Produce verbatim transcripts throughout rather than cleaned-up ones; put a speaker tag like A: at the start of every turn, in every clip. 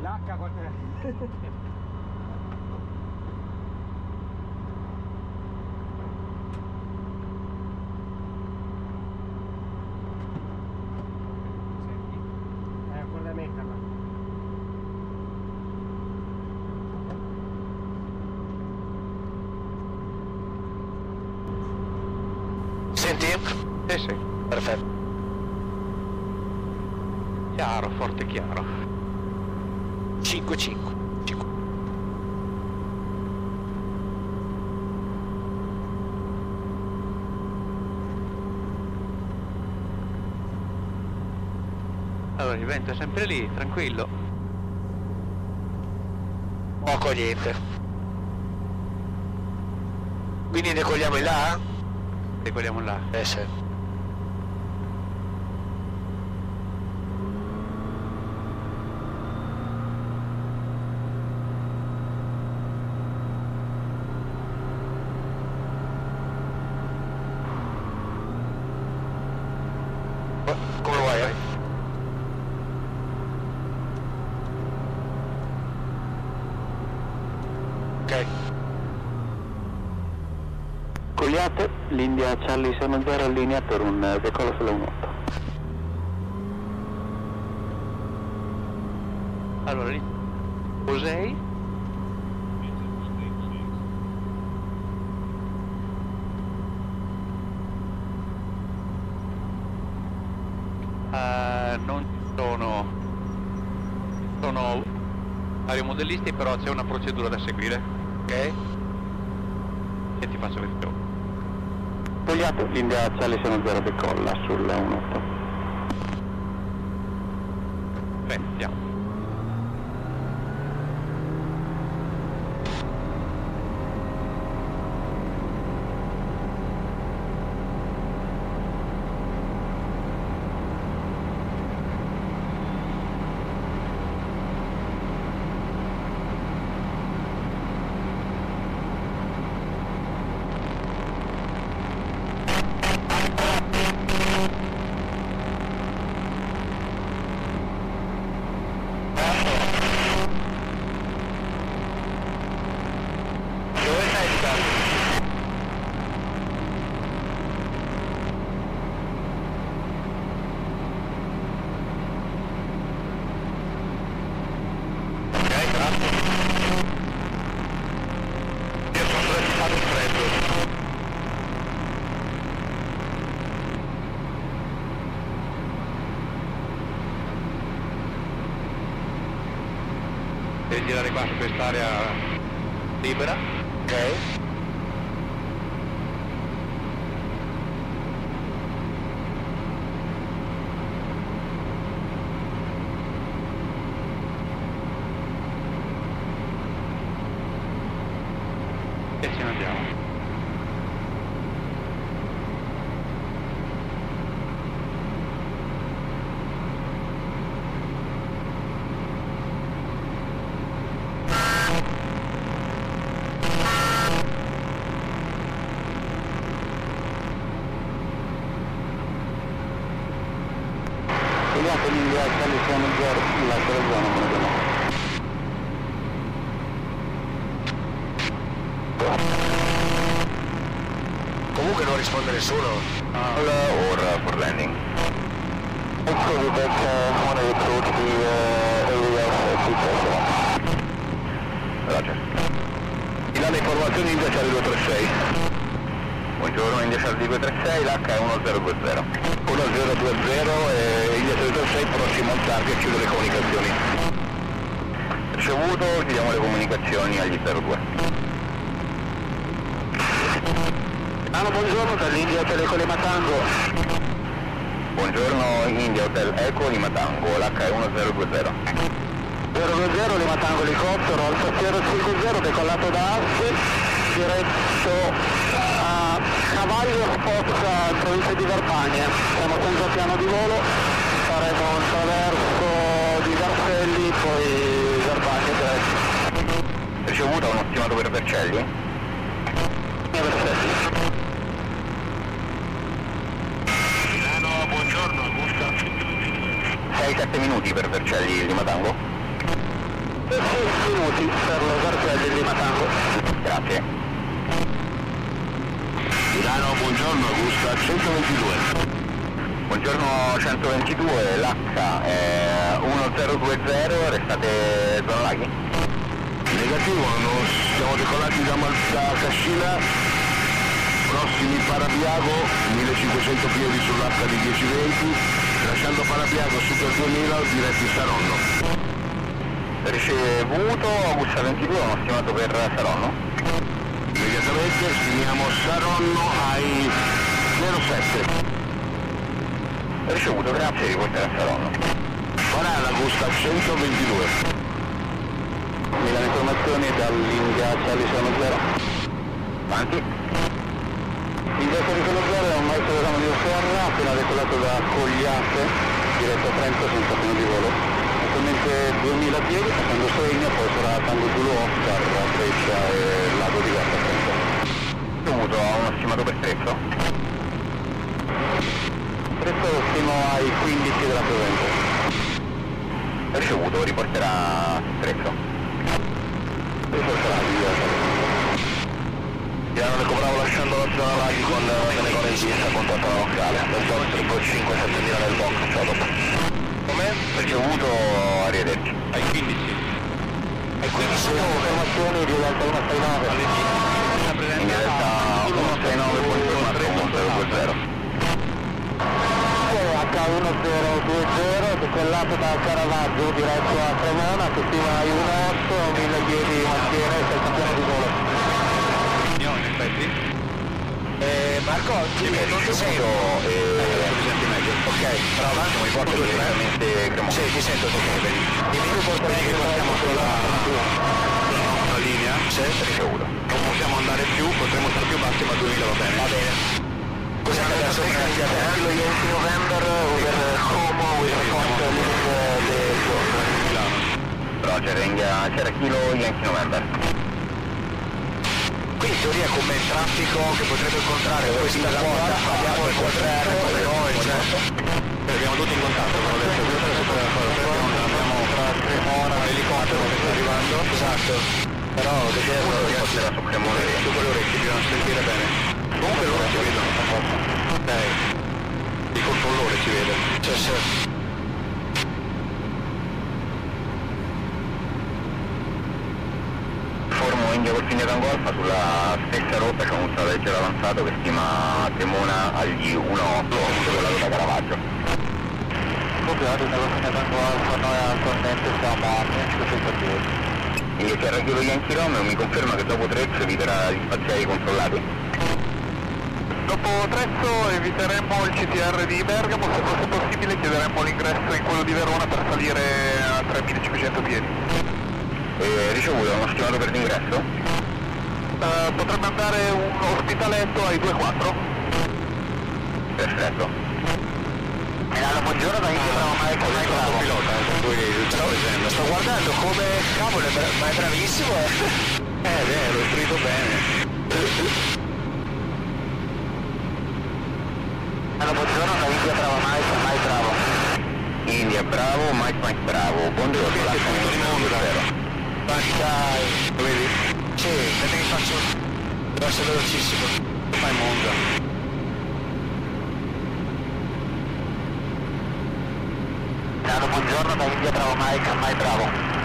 A: L'H qualche... Eh, guarda metterla.
B: Senti?
C: Sì, sì.
B: Perfetto.
C: Chiaro, forte chiaro.
B: cinque cinque.
C: Allora il vento è sempre lì, tranquillo.
B: Poco niente. Quindi decolliamo in là?
C: Decolliamo là.
B: Eh sì. Come vuoi, eh? Ok.
D: Cogliate, l'India Charlie sei zero in linea per un decollo sulla uno otto.
C: Allora lì Posei. Uh, non ci sono sono aeromodellisti, però c'è una procedura da seguire,
B: Ok.
C: e ti faccio vedere.
D: Cogliate, l'India Charlie sei zero decolla sulla uno otto.
C: Beh, andiamo. Devi girare qua su quest'area libera.
B: Ok.
C: E ce ne andiamo.
D: Cogliate, l'India Charlie sei zero, lascia la zona, me ne
B: Comunque non risponde nessuno.
D: All or uh, for landing. Actually, that's uh, one of the approach the uh, area of uh, Roger.
B: Ti dà le informazioni India Charlie due tre sei.
D: Buongiorno, India Charlie due tre sei, l'H è uno zero due zero.
B: uno zero due zero e India Charlie due tre sei prossimo al target, chiude le comunicazioni.
D: Ricevuto, chiudiamo le comunicazioni agli zero due.
B: Allora, buongiorno, dall'India Hotel Eco Lima Tango.
D: Buongiorno, India Hotel Eco Lima Tango, l'H è uno zero due zero.
B: zero due zero Lima Tango elicottero, Alfa zero cinque zero, decollato da Assi, diretto a Cavaglio Sposta, in provincia di Verbania. Siamo senza piano di volo, faremo un traverso di Garfelli, poi Verbania diretto.
D: Ricevuto, uno stimato per Vercelli?
B: Vercelli.
D: Milano, buongiorno, Augusta. sei sette minuti per Vercelli, Lima Tango?
B: dieci minuti per lo Garzelli di Matango.
D: Grazie. Milano, buongiorno, Augusta centoventidue. Buongiorno centoventidue, l'H è uno zero due zero, restate zona laghi? Negativo, non siamo decollati da, da Cascina, prossimi Parabiago, millecinquecento piedi sull'H di dieci venti, lasciando Parabiago Super duemila diretti Saronno. Ricevuto, Augusta ventidue, uno stimato per Saronno. Immediatamente stimiamo Saronno ai zero sette. Ricevuto, grazie, riporterà a Saronno. Ora l'Augusta centoventidue. Mi danno informazioni dall'India Charlie sono zero. Avanti. India Charlie sono zero è un maestro di ramo di Osserra, appena decollato da Cogliate, diretto a Trento senza piano di volo. Attualmente duemila piedi, passando Sogna, poi sarà Tango Zulu Oscar, Brescia e Lago di Garda Trento. Dovuto a uno stimato per Trezzo? Trezzo lo stimo ai quindici della Provento. Ricevuto, riporterà Trezzo. Piano Leco Bravo lasciando la zona laghi con delle cose in vista, contatto alla locale, del cinque sette mila nel box, ciao dopo. Come? Ricevuto, arrivederci.
C: Ai quindici.
B: Ai quindici informazioni di Delta uno sei nove.
D: In Delta uno sei nove, poi informato uno zero due zero.
B: H uno zero due zero, decollato da Caravaggio diretto a Cremona, che stima ai uno otto, mille piedi mantiene, senza piano di volo.
C: Io in effetti?
D: Eh, Marco, sì, non ti sento, eh, mi senti meglio. Ok, prova, mi porto direttamente Cremona. Sì, ti sento, ok, vedi. Dimmi tu portare che partiamo sulla
C: La linea?
D: Sì, ricevuto.
C: Non possiamo andare più, potremmo stare più bassi, ma duemila va bene.
D: Va bene. Cos'è che adesso grazie a te? Kilo Yankee November, over Como, with a contact del giorno.
C: Milano.
D: Roger, c'era Kilo Yankee November. Qui in teoria come traffico che potremmo incontrare questa quota abbiamo il contrario,
C: Abbiamo tutti in contatto con adesso, abbiamo Cremona, l'elicottero che sta arrivando.
D: Esatto. Però vederlo riporterà su Cremona
C: Su quelle orecchie bisogna sentire bene. Comunque loro ci vedono. Eh, il controllore ci vede.
D: Sì, sì. Formo India col Fine d'Angolfa sulla stessa rotta c'è un stato leggero avanzato che stima Cremona agli uno otto, decollato da Caravaggio.
B: Copiato dalla Fine d'Angolfa, noi attualmente siamo a cinquecento piedi.
D: India Sierra Kilo Yankee Romeo mi conferma che dopo Trezzo eviterà gli spaziali controllati.
B: Dopo Trezzo eviteremmo il C T R di Bergamo, se fosse possibile chiederemmo l'ingresso in quello di Verona per salire a tremilacinquecento piedi.
D: E ricevuto uno stimato per l'ingresso?
B: Uh, potrebbe andare un ospitaletto ai due quattro.
D: Perfetto.
B: Milano, buongiorno, da India, bravo Mike, mai bravo.
C: Pilota, eh, lui sta presente.
D: Sto guardando come cavolo, è bra- ma è bravissimo eh!
C: Eh, beh, l'ho scritto bene.
B: Milano, buongiorno, da India, bravo Mike, mai bravo.
D: India bravo, Mike Mike bravo, buongiorno,
C: Che punto di mondo, dai.
D: Dai,
C: Lo vedi?
D: sì, vedete che faccio, deve essere velocissimo.
C: Fai Monza.
B: Milano, buongiorno, da India, bravo Mike, mai bravo.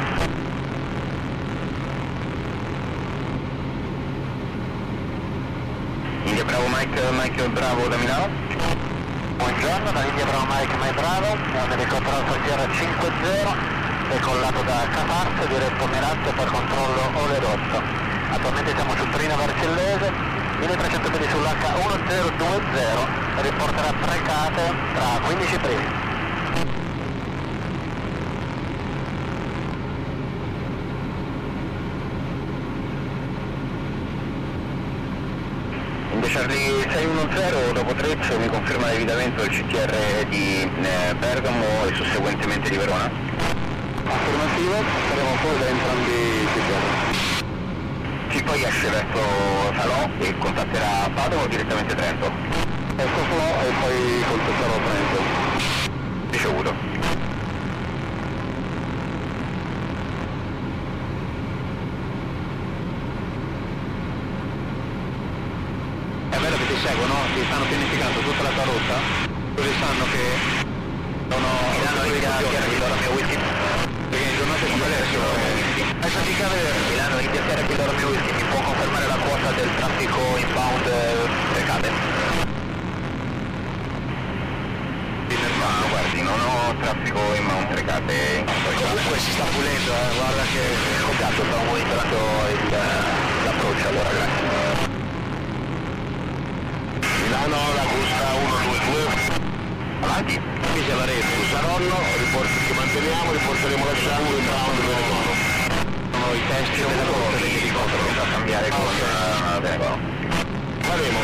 D: India bravo Mike, Mike bravo da Milano.
B: Buongiorno, da India, bravo Mike, mai bravo. È un elicottero Alfa Sierra cinque zero, decollato da Caparzo, diretto Merate per controllo Olerotto. Attualmente siamo su Trino Vercellese, milletrecento piedi sull'H uno zero due zero, riporterà tre cate tra quindici primi.
D: India Charlie sei uno zero, dopo Trezzo mi conferma l'evitamento del C T R di eh, Bergamo e susseguentemente di Verona.
B: Affermativo, saremo poi da entrambi i C T R.
D: Sì, poi esce verso Salò e contatterà Padova o direttamente Trento?
B: Ecco Salò e poi contatterò Trento.
D: Ricevuto.
C: spiego, no? Ti stanno pianificando tutta la tua rotta, così sanno che sono...
D: Milano inizia a chiara chi loro mio whisky.
C: Perché in giornate come adesso...
D: Hai fatica a vedere? Milano inizia a chiara chi loro mio whisky. Mi può confermare la quota del traffico inbound Trecate? Ma guardi, non ho traffico inbound Trecate. Comunque si sta pulendo, eh. Guarda che... Scoppiato, stavo monitorando l'approccio, allora grazie. Milano, la busta uno due due. Avanti. Qui c'è la rete. Saronno, ci manteniamo, riporteremo la sangue in round Venegono. Sono i testi della corte dell'elicottero da cambiare con uh, Venegono. Faremo.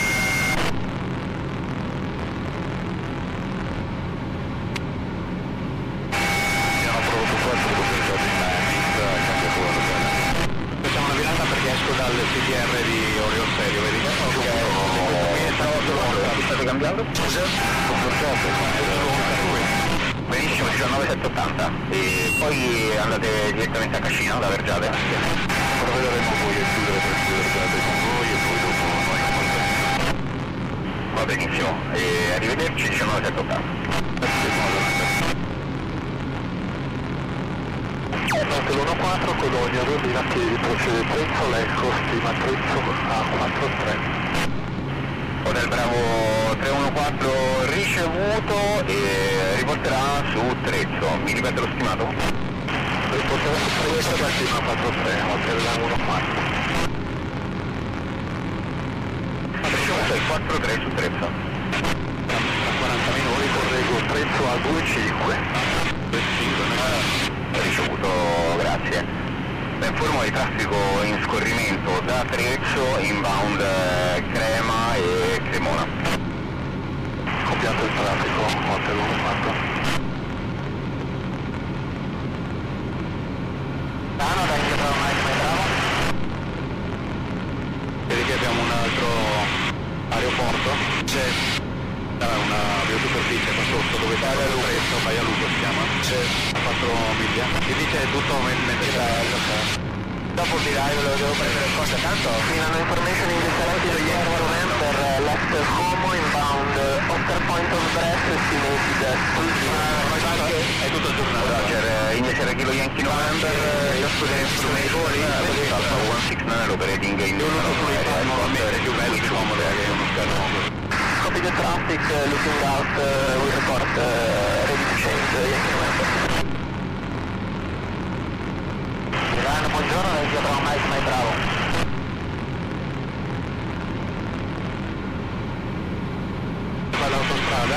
D: Abbiamo prodotto quattro potenziati in mix, cambiato la bene.
C: Facciamo una virata perché esco dal C D R di Orion Serio, vedi?
D: Ok. State cambiando? Scusa? Benissimo, diciannove settecentoottanta e poi andate direttamente a Cascina, da Vergiate. Provvederemo voi a chiudere per Vergiate con voi e poi dopo noi. Va benissimo, e arrivederci diciannove settecentottanta. Barcellona quattro, Colonia, Rodina piedi, procede Trezzo, Lecco, stima Trezzo a quattro tre. Hotel Bravo tre uno quattro ricevuto e riporterà su Trezzo. Mi ripete lo stimato? Riporterà su Trezzo da stima quattro tre, Hotel uno quattro. Ricevuto quattro tre su Trezzo.
C: A quaranta minuti
D: Correggo Trezzo a due cinque.
C: due cinque,
D: ricevuto, grazie. La informo di traffico in scorrimento da Trezzo, inbound eh, Crema e Cremona. Copiato il traffico, Hotel uno quattro. Milano, da indietro Mike, mai bravo.
C: vedi che abbiamo un altro aeroporto, c'è una biosuperficie qua sotto dove sta il Lupo, Baia Lupo si chiama, c'è a quattro miglia, e lì c'è tutto mentre
D: dopo il divario lo devo prendere in conto tanto. Milano information in the selected November left Como inbound Oscar point of breath estimated at
C: è tutto il giornale.
D: Roger, India Kilo Yankee November, yesterday information Alpha one six nine operating in
C: io non so come fare nuovamente, è più bello più comodo che uno schermo.
D: Copy the traffic, uh, looking out, uh, we report uh, ready to change uh, Yankee November. Milano, buongiorno, lei sia bravo, Mike, mai bravo.
C: Qua l'autostrada?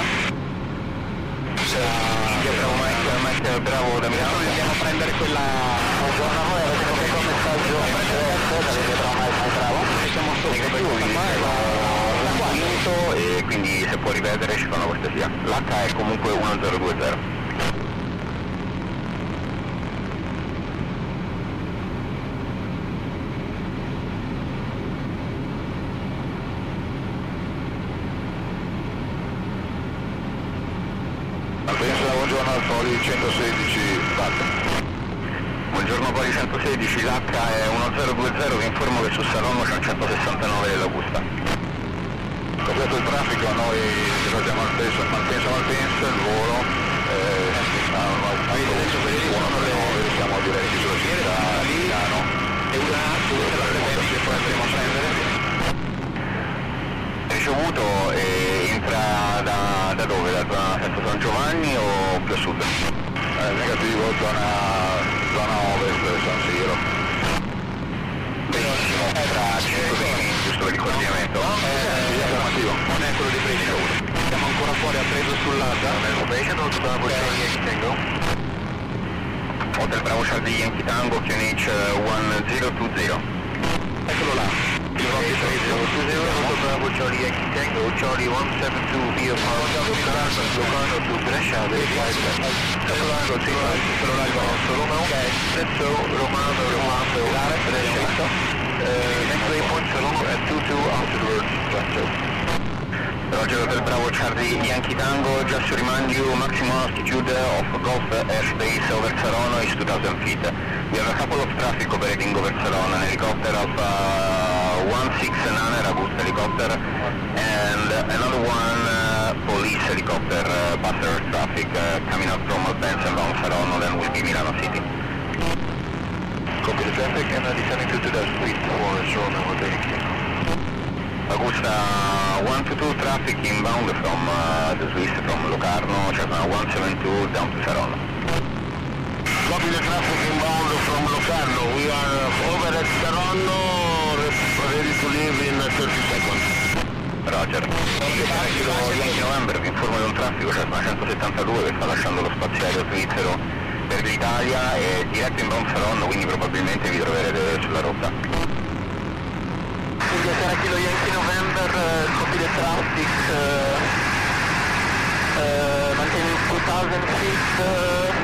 D: Io bravo Mike, Mike bravo da Milano.
C: Andiamo a prendere quella...
D: Buongiorno a voi, avete copiato un messaggio precedente, da lei bravo Mike, mai bravo.
C: Siamo sotto per questa qua e la...
D: e quindi se può ripetere ci fa una cortesia. L'H è comunque uno zero due zero. Buongiorno al Poli centosedici, buongiorno Poli centosedici, l'H è uno zero due zero, vi informo che su Saronno c'è un centosessantanove dell'Augusta. Copiato il traffico, noi facciamo Malpensa, Malpensa, Malpensa, il volo, avete detto che sono le nove, siamo diretti sulla città, Milano.
C: E una due la prevedi che poi andremo a prendere?
D: Ricevuto e entra da, da dove? Da zona San Giovanni o più a sud? Eh, negativo, zona, zona ovest, San Siro. Benissimo, tra cinque beni, giusto per il coordinamento?
C: Eh,
D: informativo.
C: Non è quello di prima. Siamo ancora fuori a preso sull'A D A.
D: Information, Hotel Bravo Charlie Yankee Tango. Hotel Bravo Charlie Yankee Tango, Q N H uno zero due zero.
C: Eccolo là.
D: Hotel Bravo Charlie Yankee Tango, Charlie one seven two, via Locarno to Brescia, Solano, Solano, Trezzo, Romano, Romano, Brescia, next waypoint Solano at two two afterwards, Trezzo. Roger Hotel Bravo Charlie Yankee Tango, just to remind you, maximum altitude of Gulf airspace over Saronno is two thousand feet. We have a couple of traffic operating over Saronno, an helicopter Alpha one six nine Augusta helicopter and another one uh, police helicopter uh, passenger traffic uh, coming out from Malpensa and bound Saronno, then will be Milano City.
C: Copy the traffic and uh, descending to the suite for short and rotating.
D: Augusta one two two traffic inbound from uh, the Swiss from Locarno, Cessna one seven two down to Saronno.
C: Copy the traffic inbound from Locarno. We are over at Saronno, ready to leave in thirty seconds.
D: Roger. Yankee November, vi informo di un traffico Cessna centosettantadue che sta lasciando lo spazio aereo svizzero per l'Italia e diretto inbound Saronno, quindi probabilmente vi troverete sulla rotta.
B: India Sierra Kilo Yankee November, uh, copy the traffic, uh, uh, maintaining two thousand feet. Uh,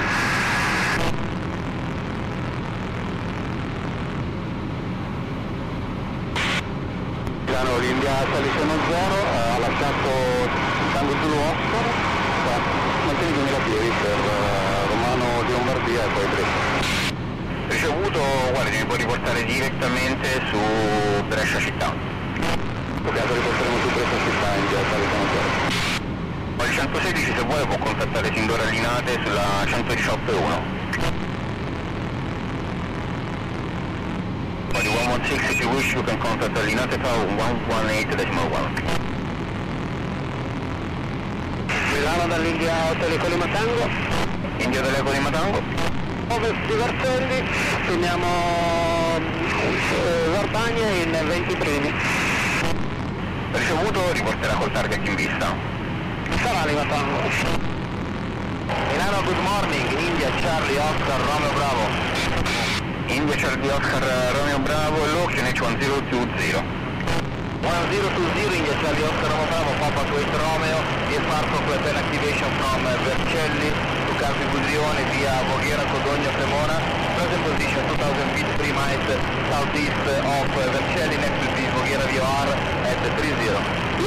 B: Milano, l'India salice uno zero, uh, ha lasciato Tango Zulu Oscar, uh, mantieni duemila piedi per uh, Romano di Lombardia e poi Brescia.
D: Ricevuto, guardi, mi può riportare direttamente su Brescia città.
B: In caso riporteremo su Brescia città in via Salice uno zero.
D: Poi centosedici se vuole può contattare Sindora Linate sulla centodiciotto uno. Poi di one one six if you wish you can contact Linate Tower one one eight decimal one.
B: Milano dall'India Hotel Eco Lima Tango.
D: India Hotel Eco Lima Tango.
B: Ovest di Vercelli, finiamo eh, Verbania in venti primi.
D: Ricevuto, riporterà col target in vista.
B: Sarà Lima Tango.
D: Milano, good morning, India Charlie Oscar Romeo Bravo. India Charlie Oscar Romeo Bravo, location H one zero two zero.
B: one zero two zero, India Charlie Oscar Romeo Bravo, Papa Quest Romeo, we are part of weapon activation from uh, Vercelli to Campi Budrione via Voghera, Codogno, Cremona, present position two thousand feet three miles southeast of uh, Vercelli, next to the Voghera V O R at three zero.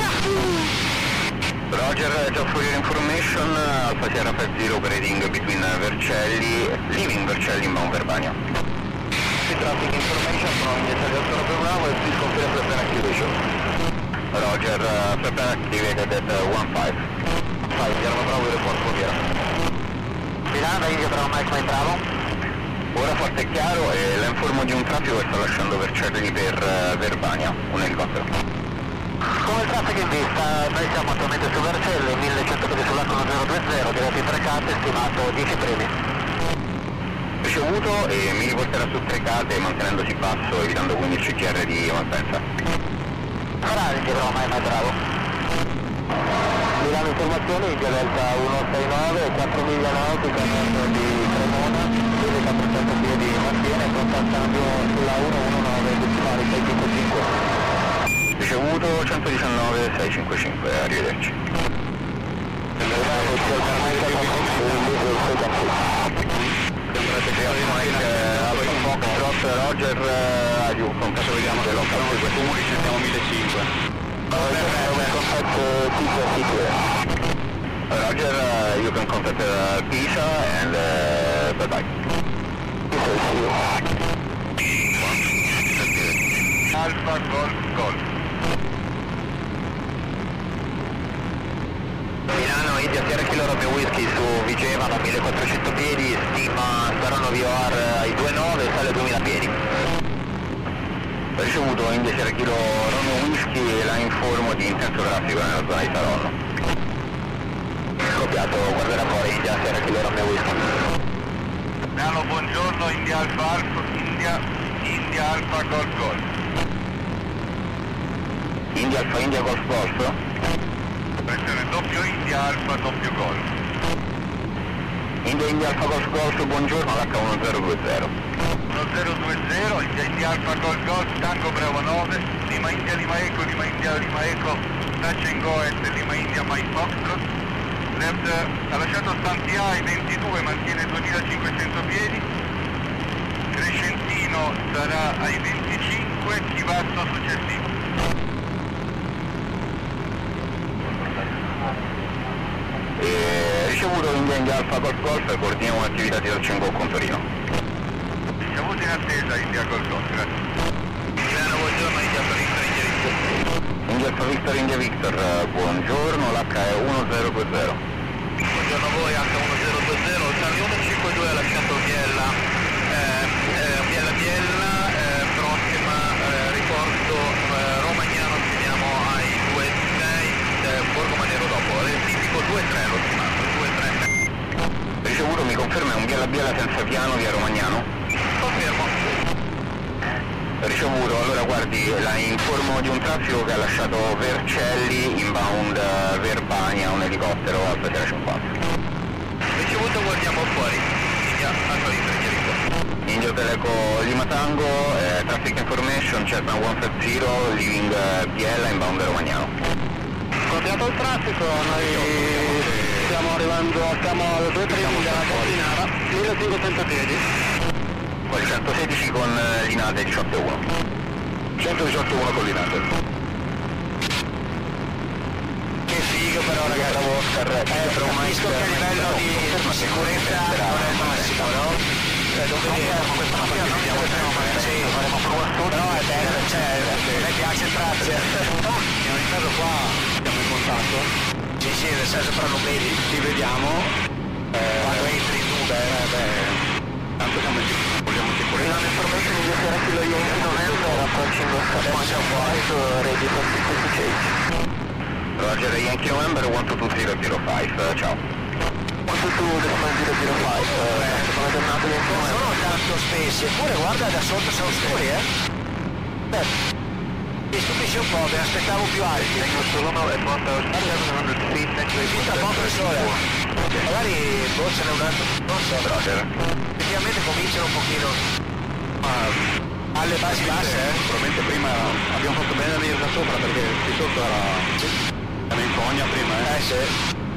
D: Roger, just for your information, Alpha Sierra five zero operating between uh, Vercelli, leaving Vercelli in Mount Verbania.
B: Traffic information from India Charlie Oscar Romeo Bravo and please confirm weapon activation.
D: Roger, uh, weapon activated at uh, one five.
B: five, Romeo Bravo, report Voghera. Milano, India Bravo, Mike, Mike Bravo.
D: Ora forte e chiaro e la informo di un traffico che sta lasciando Vercelli per uh, Verbania, un elicottero.
B: Come il traffico in vista, noi siamo attualmente su Vercelli, millecento piedi sull'H uno zero due zero, diretto in tre cate, stimato dieci primi.
D: Ricevuto e mi riporterà su tre cate mantenendosi basso, evitando quindi il C T R di Malpensa.
B: Sarà India Bravo, Mike, Mike Bravo. Milano informazione, India Delta uno sei nove, quattro miglia nautiche a nord di Cremona, dove quattrocento piedi mantiene, pronto al cambio sulla uno uno nove, decimale sei cinque cinque.
D: Ricevuto centodiciannove sei cinquantacinque, arrivederci. Alfa Foxtrot, Roger, aiuto, con caso vediamo che local comuni ci siamo millecinquecento. Roger, uh, you can contact uh, Pisa and uh, bye bye. Alfa Golf Golf. Milano, India Sierra Kilo Romeo Whisky su Vigevano, millequattrocento piedi, stima Saronno V O R ai due nove, sale a duemila piedi. Ricevuto India Sierra Kilo Romeo Whisky e la informo di intenso traffico nella zona di Saronno. Copiato, guarderà fuori India Sierra Kilo Romeo Whisky.
C: Milano, buongiorno, India Alfa Alfa, India, India Alfa Golf Golf.
D: India Alfa India Golf Golf?
C: Pressione doppio India Alfa doppio Golf.
D: India India Alfa Golf Golf, buongiorno, H uno zero due zero.
C: uno zero due zero, India India Alfa Golf Golf, Tango Bravo nove, Lima India Lima Eco, Lima India Lima Eco, touch and go at Lima India Mike Foxtrot. Left, ha lasciato Stantia ai ventidue, mantiene duemilacinquecento piedi. Crescentino sarà ai venticinque, Chivasso successivo.
D: E ricevuto India India Alfa Golf Golf, coordiniamo l'attività di touch and go con Torino.
C: Ricevuto in attesa India Golf Golf, grazie.
D: Milano,
C: buongiorno, India Alfa Victor, India Victor.
D: India Alfa Victor, India Victor, buongiorno, l'H è uno zero due zero.
C: Buongiorno a voi, H uno zero due zero, Charlie uno cinque due ha lasciato Biella, eh, eh, Biella Biella, eh, prossima eh, riporto eh, Romagnano, finiamo ai due sei, eh, Borgo Maniero dopo, rettifico due tre lo stimato, due tre.
D: Ricevuto, mi conferma, è un Biella Biella senza piano via Romagnano?
C: Confermo.
D: Ricevuto, allora guardi, la informo di un traffico che ha lasciato Vercelli, inbound Verbania, un elicottero Alfa Sierra cinquanta.
C: Ricevuto, guardiamo fuori, India Alfa Victor, India Victor.
D: Indio Teleco Lima Tango, eh, traffic information, Cessna centosettanta, leaving eh, Biella, inbound Romagnano.
B: Copiato il traffico, noi stiamo arrivando, siamo alle due primi della Cortinara, millecinquecento piedi.
D: Poi centosedici con eh, Linate diciotto uno. centodiciotto uno con Linate.
C: Che figo però ragazzi,
D: Bravo Oscar,
C: eh, capisco che a livello di sicurezza non è il massimo, no? Cioè, non vediamo questa mattina non vediamo sempre, sì, faremo però è bello, cioè, a me piace il traffico. In ogni caso qua siamo in contatto. Sì, sì, nel senso però non vedi, ci vediamo, eh, quando entri in Uber, eh, beh, tanto siamo in sicurezza.
B: La information is zero kilo Yankee November approaching Oscar one five, ready for sixty change.
D: Roger, Yankee November one two two zero zero five, uh, ciao.
B: one two two zero zero five, sono tornato in
C: Non sono tanto spessi, eppure guarda da sotto sono scuri, eh? Beh, mi stupisce un po', mi aspettavo più alti. Finta poco il sole. Magari boh, ce n'è un altro, non so.
D: Roger.
C: Effettivamente cominciano un pochino
D: Ma
C: alle basi basse, eh?
D: probabilmente prima abbiamo fatto bene a venire da sopra perché qui sotto era, era in fogna prima, eh?
C: Eh sì.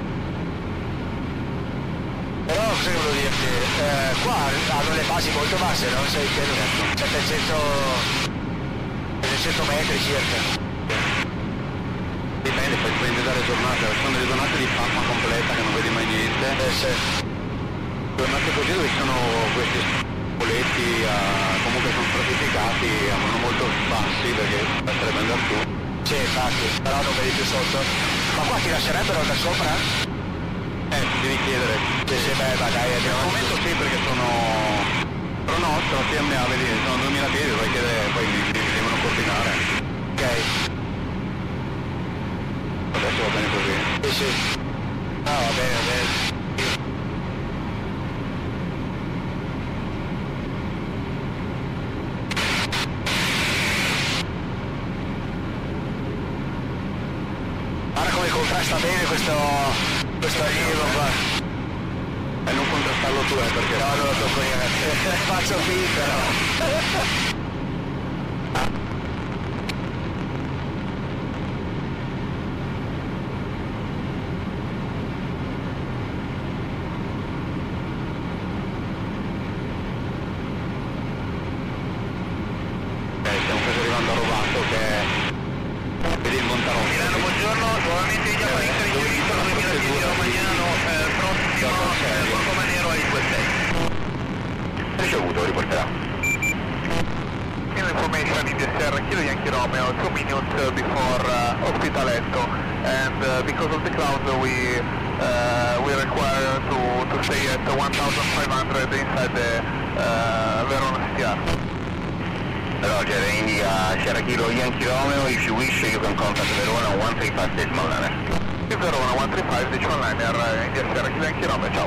C: Però cosa che volevo dirti? Eh, qua hanno le basi molto basse, no? Sei pieno settecento metri circa.
D: Dipende, poi dipende dalle giornate, ci sono delle giornate di pappa completa che non vedi mai niente.
C: Eh sì.
D: Giornate così dove ci sono questi poletti uh, comunque sono stratificati, sono molto bassi perché sarebbe andare su.
C: Sì, infatti, però non vedi più sotto. Ma qua ti lascerebbero da sopra?
D: Eh, devi chiedere.
C: Sì, sì, beh, ma dai,
D: Al
C: andiamo
D: momento sì perché sono... Però no, sono T M A, vedi, sono duemila piedi, vai chiedere, poi mi, mi devono coordinare.
C: Ok.
D: Adesso va bene così.
C: Sì, sì. No, va bene, va bene. Guarda come contrasta bene questo, questo arrivo qua.
D: E non contrastarlo tu, eh, perché...
C: No, non lo tocco io, faccio finta, no?
D: Eh, stiamo quasi arrivando a Rovato che è... Vedi il Montarotto.
C: Milano, buongiorno, nuovamente in chiamata in indirizzo duemila piedi Romagnano, eh, prossimo eh, Borgo Maniero ai due sei.
D: Ricevuto, riporterà.
B: In information in the Sierra Kilo Yankee Romeo, two minutes uh, before uh, Ospitaletto, and uh, because of the clouds uh, we uh, we require to to stay at one thousand five hundred inside the uh, Verona C T R.
D: Roger, indica Sierra Kilo Yankee Romeo, if you wish you can contact Verona one three five decimal liner.
B: Verona one three five decimal liner, uh, India Sierra Kilo Yankee Romeo, ciao.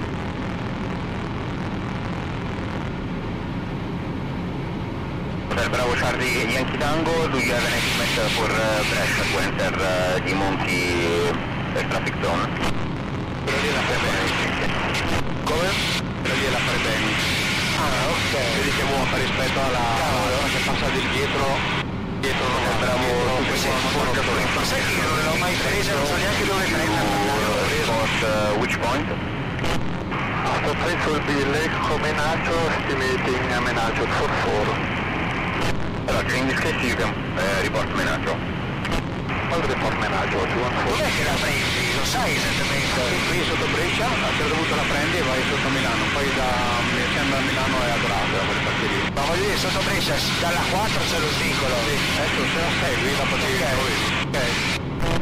D: Hotel Bravo Charlie Yankee Tango, do you have an estimate for uh, Brescia to enter uh, the Monti uh, traffic zone?
C: Quello lì è la Fare Come?
D: Quello lì è la Fare
C: Ah, ok.
D: Vedi che uomo rispetto alla alla che passa di dietro, dietro non è bravo, tutti sono
C: Ma sai che io non l'ho mai presa, non so neanche dove prendere.
D: uh, which point?
B: After place will be Lake Menaggio, estimating uh, Menaggio four four.
D: Roger, in this case you can uh, report Menaggio.
B: All report Menaggio two one four.
C: Dov'è che la prendi? Lo sai esattamente?
D: Qui sotto Brescia, a un certo punto la prendi e vai sotto Milano, poi da, mi sembra Milano è a Grado, da quelle parti lì.
C: Ma
D: voglio dire, sotto Brescia, dalla quattro c'è lo svincolo.
C: Sì, ecco, se la segui, la potevi
D: Ok.
C: ok.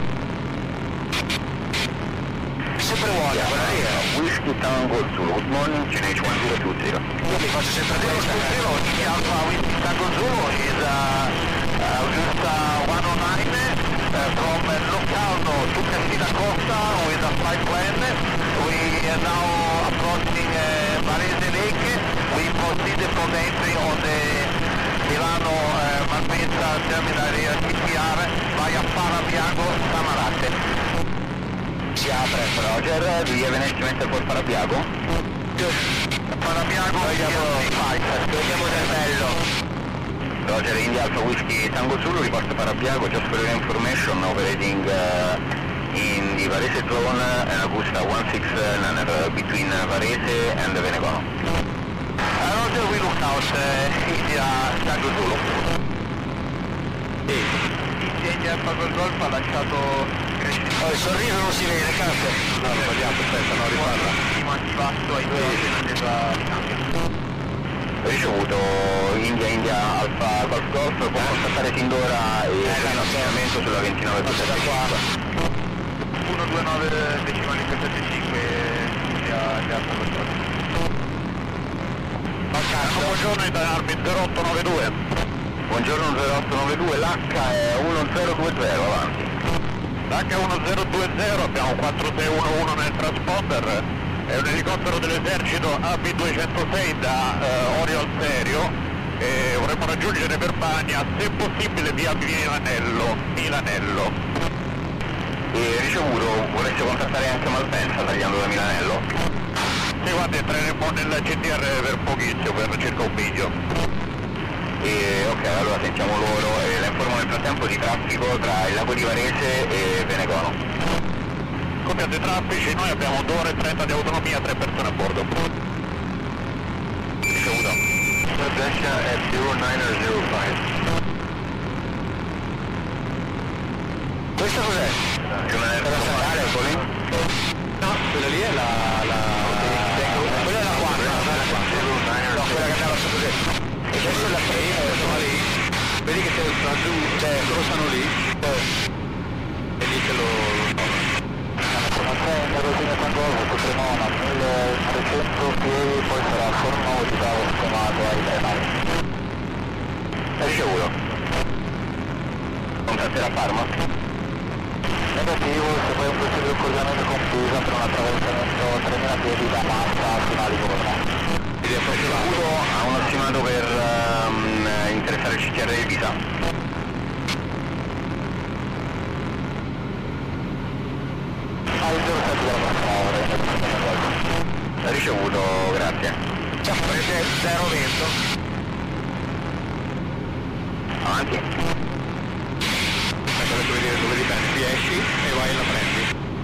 D: Sempre buona, quella lì è.
B: Whiskey Tango Zulu, good morning, G N H one zero two zero.
D: Io mi faccio sempre questa.
B: Whiskey Alpha Whiskey Tango Zulu is uh, uh, just uh, one oh nine uh, from uh, Locarno to Castina Costa with a flight plan. We are now approaching uh, Varese Lake. We proceed from the entry on the Milano uh, Malpensa Terminal T P R via Parabiago Samarate.
D: Si apre.
B: Roger, do you have an estimate for Parabiago? Parabiago,
D: Togliamo del bello.
B: Roger, India Alpha Whiskey Tango Zulu, report Parabiago, just for your information, operating uh, in the Varese zone, uh, Augusta one six nine, uh, between uh, Varese and Venegono. Uh, Roger, we look out, uh, India Tango Zulu.
C: Sì.
B: India Alpha Golf ha lasciato...
D: Oh, il sorriso non si vede, cazzo.
C: No, lo sbagliato, aspetta, no, riparla.
B: Attivato ai due della ricambio. Ricevuto India India Alfa Golf Golf, può contattare sin d'ora il finanziamento sulla ventinove settantacinque. uno due nove decimali per settantacinque India India Alfa Golf Golf. Buongiorno Italian Army zero otto nove due. Buongiorno zero otto nove due, l'H è uno zero due zero, avanti. L'H uno zero due zero, abbiamo quattro sei uno uno nel transponder, è un elicottero dell'esercito A B duecentosei da uh, Oriol Serio e vorremmo raggiungere Verbania, se possibile via Milanello. Milanello. E ricevuto, vorreste contattare anche Malpensa tagliando da Milanello? Sì, guardi, entreremo nel C T R per pochissimo, per circa un video. E ok, allora sentiamo loro e la informo nel frattempo di traffico tra il lago di Varese e Venegono. Copiate i traffici, noi abbiamo due ore e trenta di autonomia, tre persone a bordo. Ricevuto. Brescia è zero nove zero cinque.
D: Questo cos'è?
B: C'è una statale, lì?
C: No, quella lì è la... la...
D: Quella è la quattro, no, quella che andava sotto lì. E questa è la prima, sono lì.
C: Vedi che c'è il giù, cioè, loro stanno lì. E lì ce lo...
B: La rotina Sangolo, Cremona, milletrecento piedi, poi sarà Formosa, chiamato ai Tenari. È ricevuto. Contatterà Parma. Negativo, se poi un possibile coordinamento con Pisa per un attraversamento tremila piedi da Massa fino a Livorno. Ricevuto a uno stimato per um, interessare il C T R di Pisa. Ah, il zero sette della prossima ora. Ricevuto, grazie.
D: Ciao, prende zero vento.
B: Avanti.
C: Aspetta, adesso vedere dove dipende, ti esci e vai e la prendi.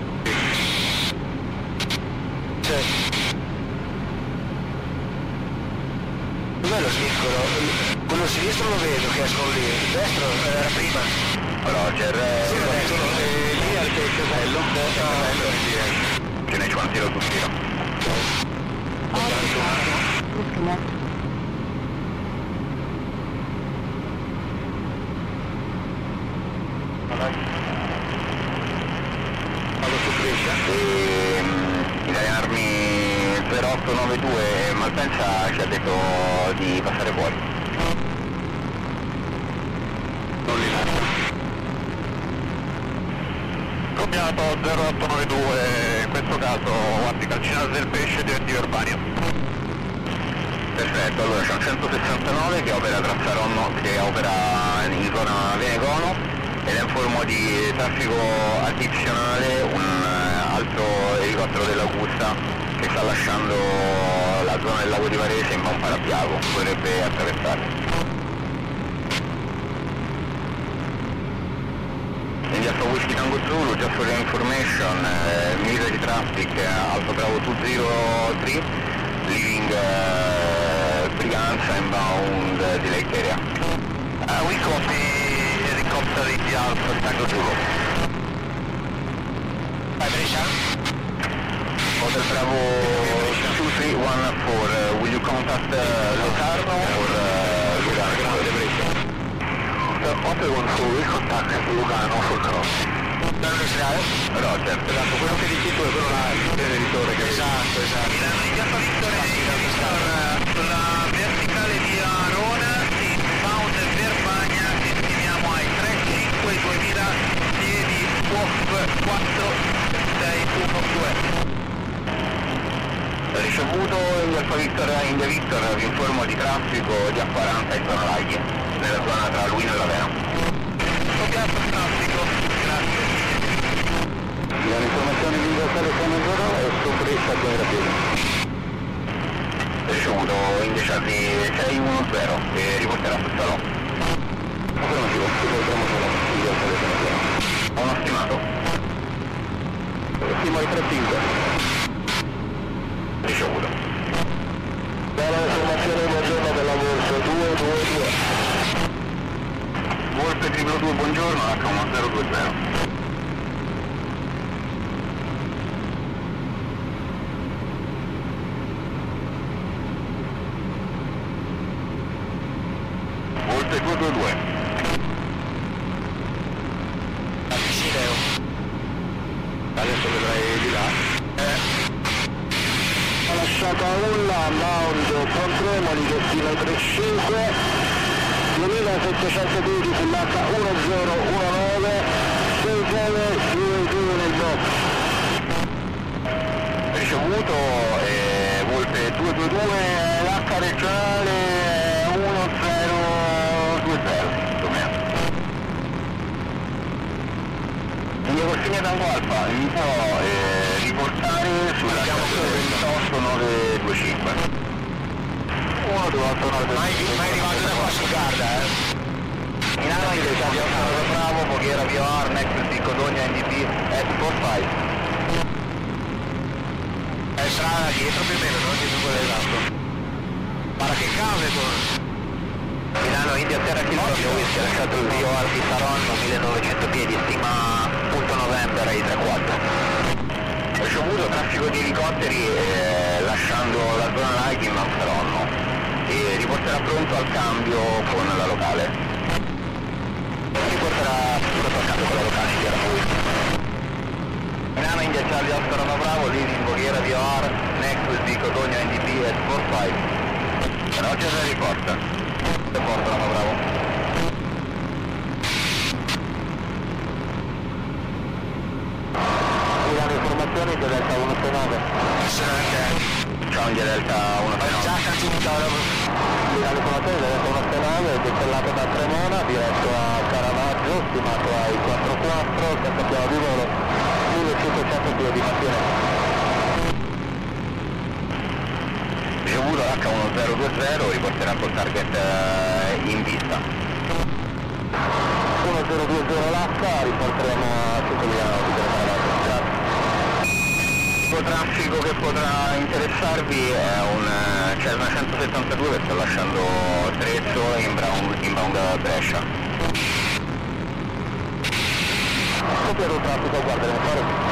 C: Sì.
D: C'è. Dov'è lo svincolo? Quello sinistro lo vedo che escono lì, il destro era prima.
B: Roger,
D: Sì, il destro, e lì al casello.
B: G N H one zero two zero.
C: Vado su Brescia.
B: E Italian Army zero otto nove due Malpensa ci ha detto di passare fuori.
C: Non li lascio.
B: Compiato zero otto nove due, in questo caso guardi Calcinate del Pesce di Verbania. Perfetto, allora c'è un centosessantanove che opera tra Saronno, che opera in zona Venegono e la informo di traffico addizionale un altro elicottero dell'Augusta che sta lasciando la zona del lago di Varese in Buon Parabiago, potrebbe attraversare. India Alpha Whiskey Tango Zulu, just for your information, uh, military traffic, uh, Alpha Bravo two zero three, leaving uh, Briganza inbound uh, the lake area. Uh, we copy helicopter India Alpha Tango Zulu.
D: Vai Brescia?
B: Hotel Bravo two three one four, uh, will you contact uh, Locarno or... Uh,
D: otto con full, contatto su Lugano, sul cross.
C: Dall'università?
D: Roger, esatto, quello che dici tu è quello là, il tenitore che...
C: Esatto, esatto.
A: In Alfa Victory Victor sulla verticale di Arona, inbound Verbania, destiniamo ai tre cinque duemila piedi, W O F quattro sei uno due.
D: Ricevuto in Alfa Victor, in The Victor, vi informo di traffico di A quaranta in zona Laghi, nella zona tra Luino e Lavena.
A: Scopiato il traffico, grazie.
D: Le informazioni di universale sono zero e su Brescia duemila piedi. Ricevuto indiciati sei uno zero e riporterà sul salone. Affermativo, riporteremo solo universale sono zero. Ho uno stimato. Stimo di tre cinque. Ricevuto. Dalla informazione buongiorno della Volpe due due due. Volpe triplo due buongiorno, H uno zero due zero. Volpe due due due.
C: Avvicineo. Adesso vedrai di là. Eh.
B: Ho lasciato a Ulla, bound Contremoli, destino tre cinque, duemilasettecento piedi sull'H uno zero uno nove, sei zero due due nel box.
D: Ricevuto, eh, Volpe due due due, l'H regionale uno zero due zero, più o meno. Il mio Corsigna Tango Alfa mi può eh, riportare sulla ventotto nove due cinque. uno due otto nove due cinque.
C: Mai arrivato da qua su Garda, eh?
D: Milano invece di Oscar Bravo, Voghera V O R, Nexus di Codogna N D P S quarantacinque.
C: È strada dietro più o meno, non dietro quella esatto. Guarda che cave con...
D: Milano India Terra Kilogrammo, Whisky, ha lasciato il V O R di Saronno, millenovecento piedi, stima punto November ai tre quattro. Ricevuto traffico di elicotteri eh, lasciando la zona Laghi in Mount Saronno e riporterà pronto al cambio con la locale. Riporterà pronto al cambio con la locale in Chiara Whisky. Milano India Charlie Oscar Roma Bravo, Leading Voghera V O R, Nexus di Codogna N D P S quarantacinque. Roger riporta. Porto Roma Bravo. Milano informazioni di Delta uno sei nove. Ciao India Delta uno sei nove.
C: Già raggiunto
D: Milano informazioni di Delta uno sei nove, decollato da Cremona, diretto a Caravaggio, stimato ai quattro quattro, terzo piano di volo, millecinquecento piedi mattina. Ricevuto H uno zero due zero, riporterà col target eh, in vista. uno zero due zero l'H, riporteremo a cinque Milano di Caravaggio. Grazie. Il traffico che potrà interessarvi è un Cessna centosettantadue che sta lasciando Trezzo inbound, inbound Brescia. Copiato il traffico, guarda, devo fare.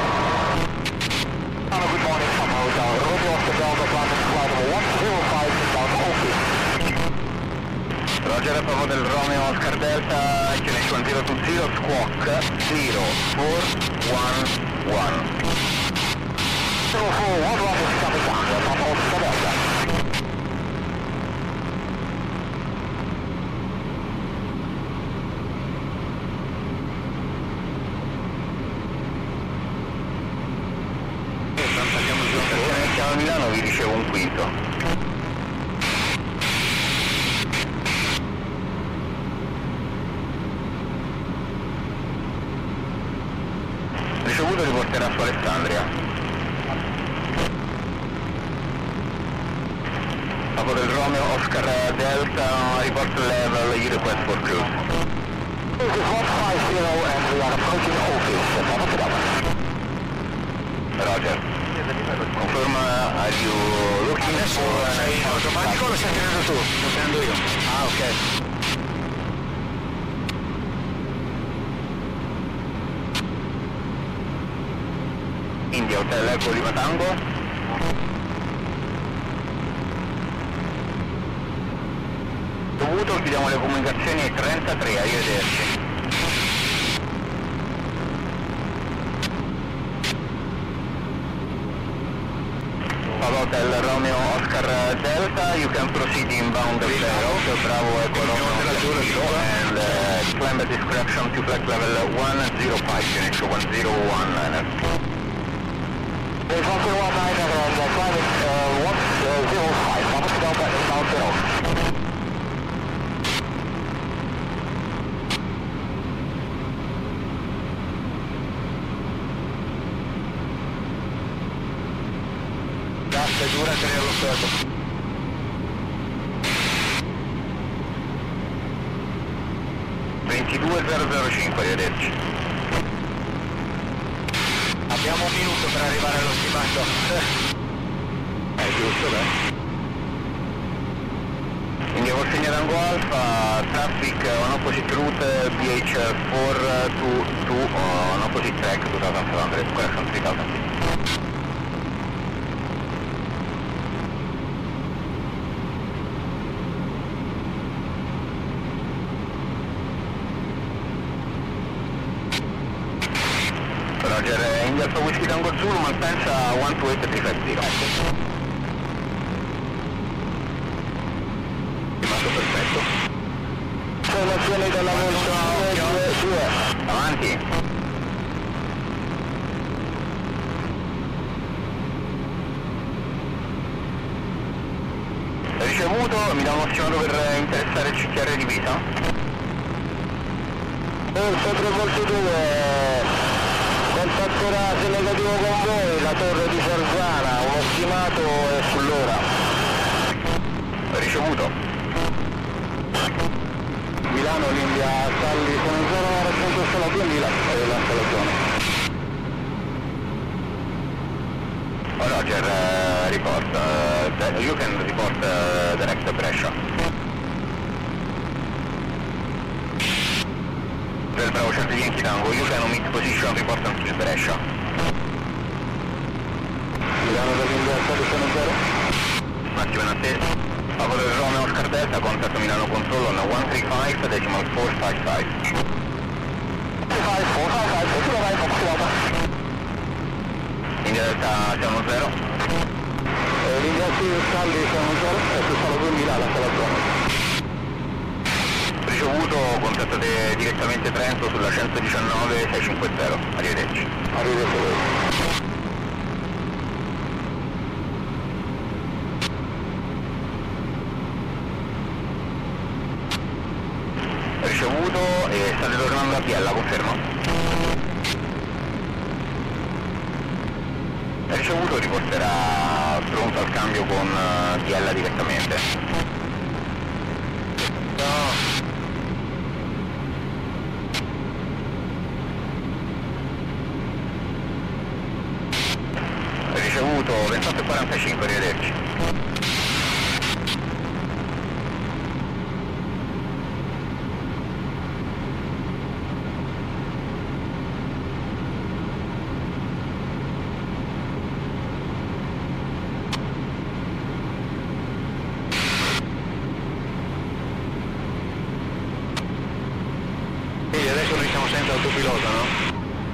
D: Good morning, Samuel Down, Romeo Oscar Delta, Planet Flight one zero five, down office. Roger, a favore del Romeo Oscar Delta, Connection zero two zero, Squawk zero four one one. zero four one one is coming down, Papa Oscar Delta. A Milano vi ricevo un quinto. Ricevuto riporterà su Alessandria. Capo del Romeo Oscar Delta, report level, you request for cruise. This is one five zero and we are approaching office. Roger. Conferma, are you looking
C: Adesso
D: for...
C: sei in automatico o lo stai tenendo tu? Lo tenendo io.
D: Ah, ok. India Hotel Eco Lima Tango. Dovuto ricevuto, chiudiamo le comunicazioni ai trentatré, arrivederci. Hotel Romeo Oscar Delta, you can proceed inbound zero, so Bravo Echo Romeo and uh, climb at description to flight level one zero five, finish one zero one nine.
B: There's one zero one nine and uh, climb at uh, one zero five, Papa Delta inbound zero.
D: Gas dura, tenerlo sotto. ventidue zero zero cinque, arrivederci.
C: Abbiamo un minuto per arrivare allo stimato.
D: È giusto, beh. India consegna Tango Alpha, traffic on opposite route B H four two two on opposite track two thousand seven hundred, correction three thousand feet. Roger, India Alpha Whiskey Tango Zulu, mantenza one two eight three five zero. Rimasto perfetto.
B: Informazioni dalla volta due.
D: Avanti. Ricevuto, mi dà uno stimato per interessare il C T R di Pisa?
B: Orso tre volte due. Contatterà se negativo con voi la torre di Sarzana, uno stimato è sull'ora.
D: Ricevuto.
B: Milano, l'India, Salli, sono in zona raggiunto solo duemila e lascia la zona.
D: Oh, Roger, uh, report, uh, you can report uh, direct Brescia. Del Bravo cento Yankee Tango, you can omit position, report until Brescia.
B: Milano dall'India, Salli, sono zero.
D: Un attimo in attesa. Papa del Romeo Oscar Delta, contatto Milano Control on one three five, decimal four five five.
B: five four five five, sulla vai, Fox Loma.
D: India Delta siamo zero.
B: L'India Salli, siamo zero, e su solo duemila lascia la zona.
D: Ricevuto, contattate direttamente Trento sulla centodiciannove sei cinquanta, arrivederci.
B: Arrivederci voi.
D: Ricevuto e state tornando a Biella, confermo? Ricevuto, riporterà pronto al cambio con Biella direttamente.
C: No.
D: Ricevuto ventotto e quarantacinque, arrivederci.
C: E adesso noi siamo senza autopilota, no?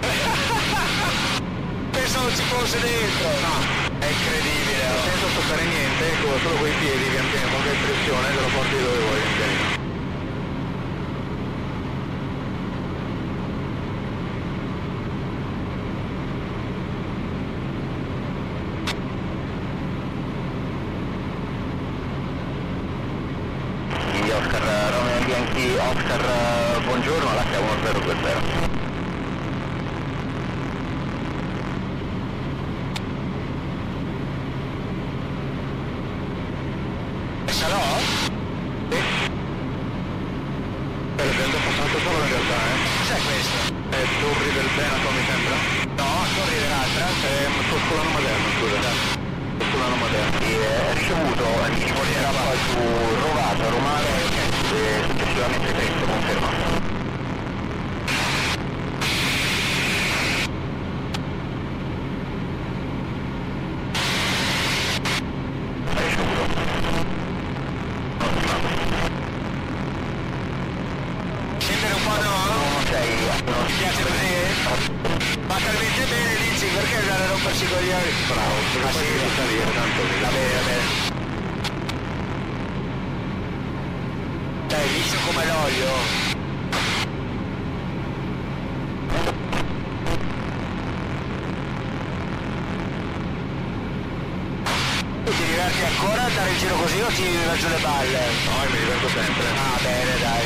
C: Pensavo ci fosse dentro! No, è incredibile, oh. Senza toccare niente, con solo quei piedi pian piano, con che pressione te lo porti dove vuoi pian pianino.
D: India Oscar Romeo Yankee Oscar, buongiorno, l'H uno zero due zero.
C: Salò? Sì. Beh, l'abbiamo già passato solo in realtà, eh? Cos'è questo? È Torri del Veneto, mi sembra? No, Torri dell'altra? È Toscolano Maderno, scusa. Toscolano Maderno.
D: E, eh, ricevuto, mi riporterà poi su Rovato, Romano e successivamente Trento, conferma.
C: Ma sì, di salire, tanto
E: Va bene, va bene. Dai, liscio come l'olio. Tu ti diverti ancora ad andare in giro così o ti va giù le balle?
C: No, io mi diverto sempre.
E: Ah, bene, dai.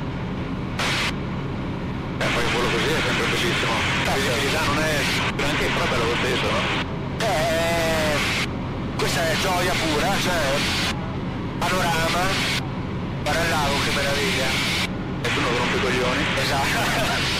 C: E poi un volo così è sempre bellissimo. La visibilità non è neanche però bello lo stesso, no?
E: Eh, questa è gioia pura, cioè panorama, guarda il lago che meraviglia.
C: E tu non rompi i coglioni.
E: Esatto.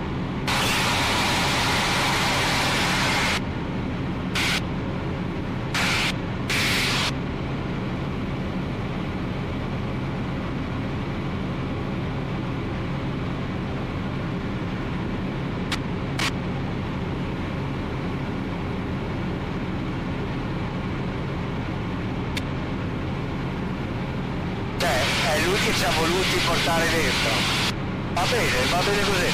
E: Che ci ha voluti portare dentro. Va bene, va bene così.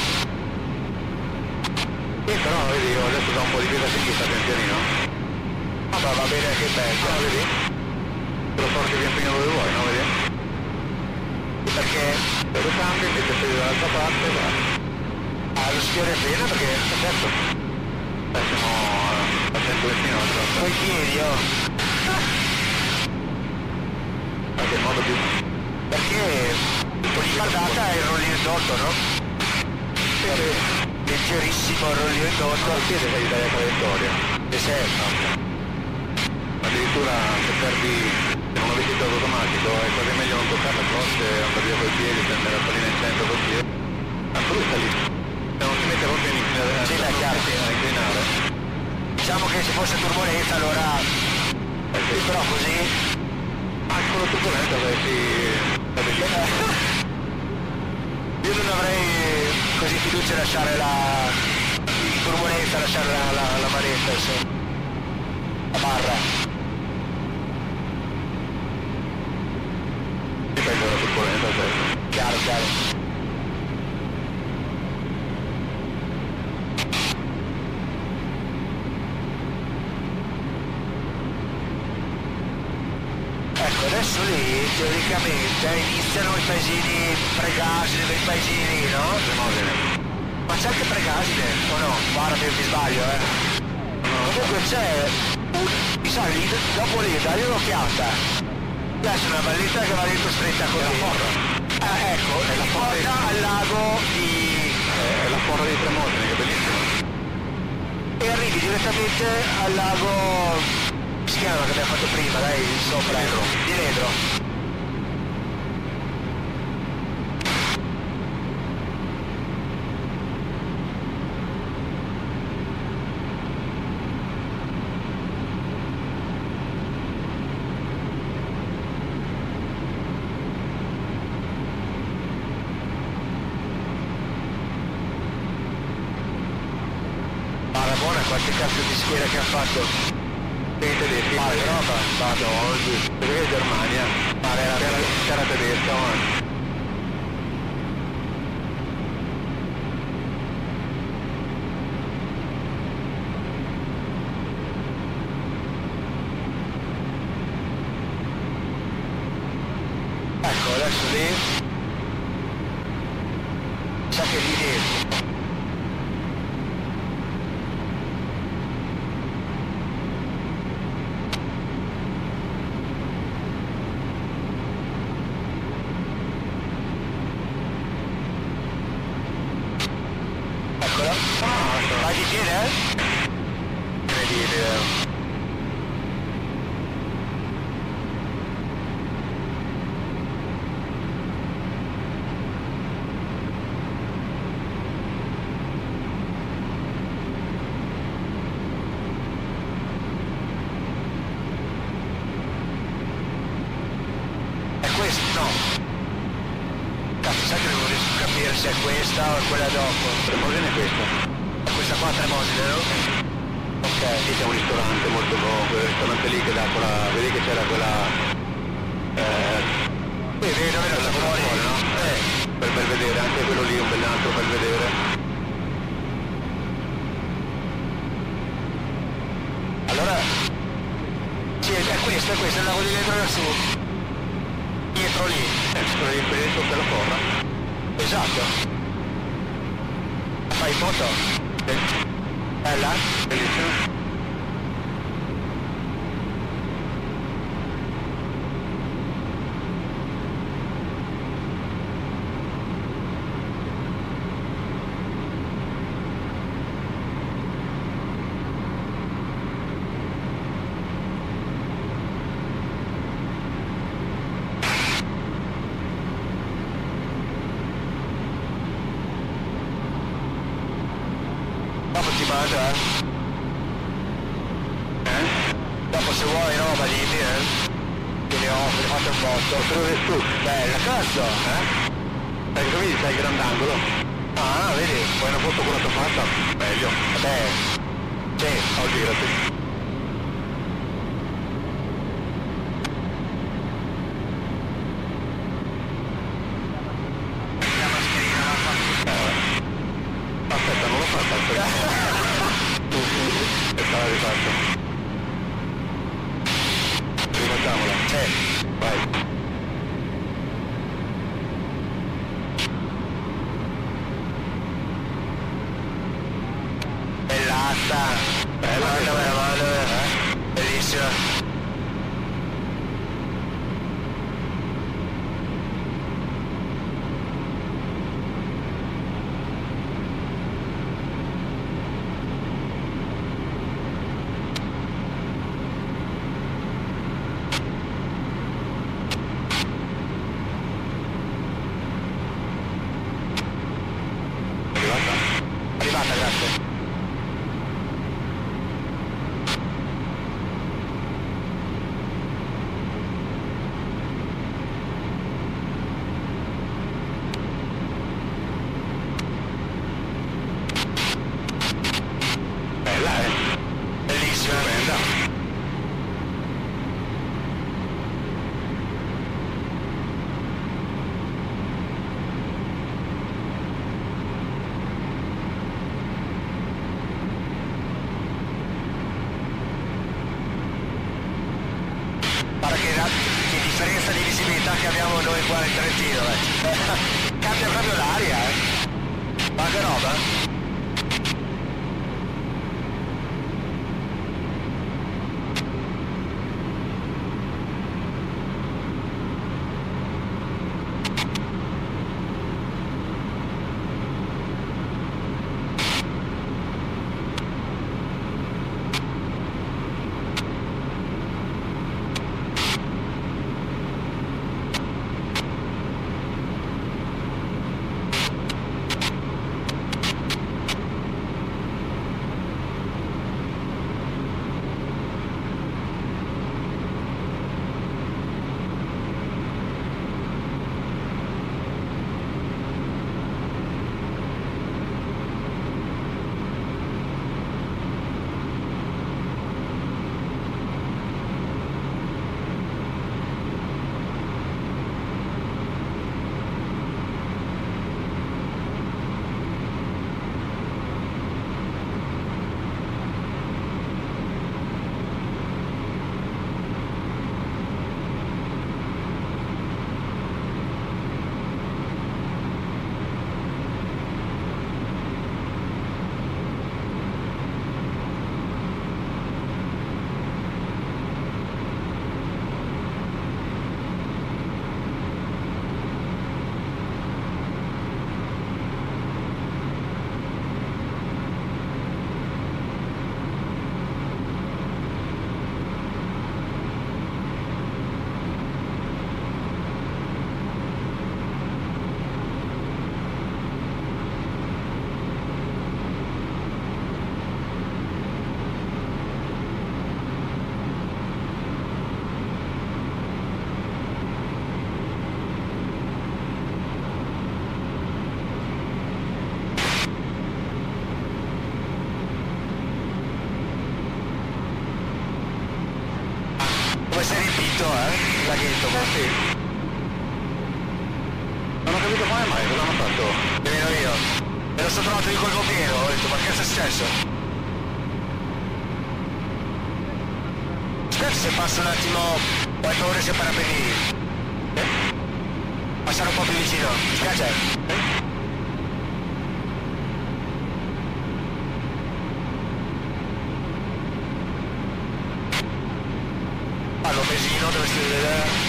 C: Sì, però vedi, io adesso do un po' di piede a sinistra pian pianino.
E: Ah, ma va bene anche peggio.
C: Ah, vedi? Te lo porti pian piano dove vuoi, no? Vedi?
E: Perché?
C: Se lo cambi, invece sei dall'altra parte, va.
E: Ah, lo sfiore appena perché, certo.
C: Eh, siamo a centoventi nodi.
E: Coi piedi, oh.
C: Anche il modo più...
E: Perché ogni mandata è il rollino indotto, no?
C: Sì,
E: leggerissimo il rollino indotto.
C: al piede che gli dai la traiettoria.
E: E certo.
C: Addirittura se perdi, se non avessi il gioco automatico è quasi meglio non toccare la croce, andare via coi piedi, prendere la pallina in centro col piede. Anche lui sta lì. Se non si mette proprio in inclinare,
E: Sì, dai, chiaro.
C: a inclinare.
E: Diciamo che se fosse turbolenza allora...
C: Eh, sì.
E: Però così...
C: Anche con la turbolenza avresti...
E: Io non avrei così fiducia a lasciare la... in turbolenza, a lasciare la, la, la manetta, insomma. La barra.
C: Dipende dalla turbolenza, certo.
E: Chiaro, chiaro. Ecco, adesso lì teoricamente iniziano i paesini Pregasine, dei paesini, no? Ma c'è anche Pregasine, o no? Guarda che mi sbaglio, eh. Comunque c'è un... mi sa lì, dopo lì, dagli un'occhiata. Adesso una balletta che va dentro stretta così.
C: È la forra.
E: Eh, ecco, è la porta al lago di...
C: È la forra di Tremosini, che è bellissima.
E: E arrivi direttamente al lago... si chiama che abbiamo fatto prima, dai, sopra.
C: Di Nedro.
E: Di Nedro. Guarda, buona qualche cazzo di schiera che ha fatto.
C: E i tedeschi,
E: Ma che roba?
C: vado oggi, perché è Germania,
E: Ma era
C: c'era, c'era tedesca, ma...
E: Ecco, adesso lì sa che lì dentro eccola, ah, vai di piede, eh? Incredibile. Questo no. Cazzo, sai che non riesco a capire se è questa o è quella dopo.
C: Tremosini è questa.
E: Questa qua Tremosine, no? Ok.
C: Lì c'è un ristorante molto buono, quel ristorante lì che dà quella... vedi che c'era quella... Eh,
E: Qui vedo, vedo là fuori,
C: no?
E: Eh.
C: Per Belvedere, anche quello lì, un bell'altro Belvedere.
E: Allora, questo è questo, è il lago di dentro lassù. Dietro lì.
C: Eh, sono l'impedimento per la porra.
E: Esatto. Fai foto?
C: Sì.
E: Bella?
C: Bellissimo.
E: Dopo ti mando, eh?
C: Eh?
E: Dopo se vuoi roba dimmi, eh? Te ne ho, te ne ho fatto un botto.
C: Trovi su.
E: Bella, cazzo, eh?
C: Hai capito? Sai il grandangolo?
E: Ah, vedi?
C: Poi una foto con la tua faccia, meglio.
E: Vabbè. Sì.
C: Oh, girati.
E: La mascherina la faccio.
C: Aspetta, non lo fa, aspetta. E sta la rifaccio. Rifacciamola.
E: Sì.
C: Vai.
E: Bellata.
C: Bella,
E: Bella, bella, bella, bella, eh? Bellissima.
C: Arrivata?
E: Arrivata, grazie.
C: Bella, eh?
E: Bellissima.
C: Stupenda.
E: Guarda che, ra- che differenza di visibilità che abbiamo noi qua nel Trentino, eh. Cambia proprio l'aria, eh. Ma che roba? Come sei riempito, eh? Il laghetto,
C: Eh sì. Non ho capito come mai, cosa hanno fatto?
E: nemmeno io. Me lo sono trovato di colpo pieno, ho detto, ma che è successo? Aspetta se passo un attimo qualche ora se per Appennini. Eh? Passare un po' più vicino, mi spiace? Eh? Parlo Pesino, dovresti vedere.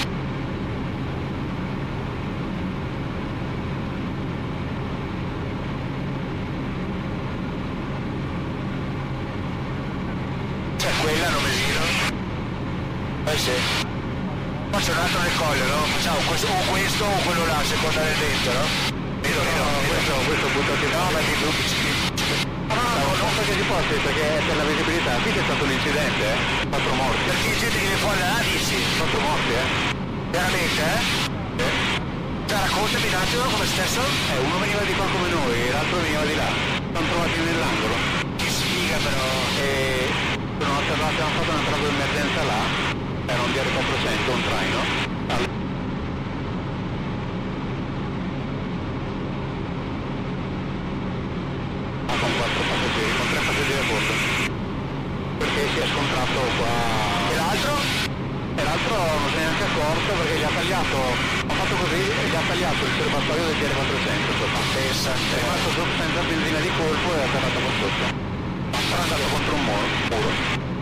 E: C'è quella, Nomesino. Eh sì. Poi c'è un altro nel colle, no? Facciamo questo, o questo o quello là, a seconda del vento, no? Vedo, vedo,
C: No,
E: vedo.
C: questo, questo buttato in
E: No, ma di più.
C: No, no, no, non perché si possa, perché è per la visibilità. Qui c'è stato un incidente, eh? Quattro morti.
E: Perché c'è gente che viene fuori da là, dici?
C: Quattro morti, eh?
E: Veramente, eh?
C: Sì.
E: Cioè, raccontami un attimo come stesso?
C: Eh, uno veniva di qua come noi, l'altro veniva di là. Sono trovati nell'angolo.
E: Che sfiga però.
C: E sono osservati, hanno fatto un'entrata d'emergenza là, era un D R quattrocento, un traino. Alle... Ah, con quattro passeggeri, con tre passeggeri a bordo. Perché si è scontrato qua...
E: E l'altro?
C: E l'altro non si è neanche accorto perché gli ha tagliato, ha fatto così e gli ha tagliato il serbatoio del D R quattrocento, insomma.
E: Pensa,
C: È rimasto sotto senza benzina di colpo e è atterrato qua sotto. È andato contro un muro. muro.